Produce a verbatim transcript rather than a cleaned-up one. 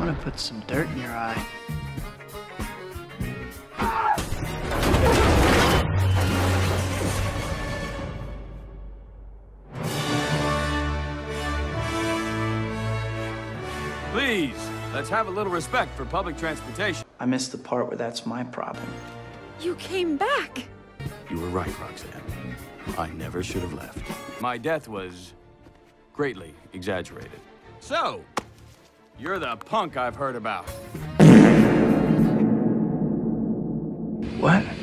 I'm gonna put some dirt in your eye. Please, let's have a little respect for public transportation. I missed the part where that's my problem. You came back. You were right, Roxanne. I never should have left. My death was greatly exaggerated. So, you're the punk I've heard about. What?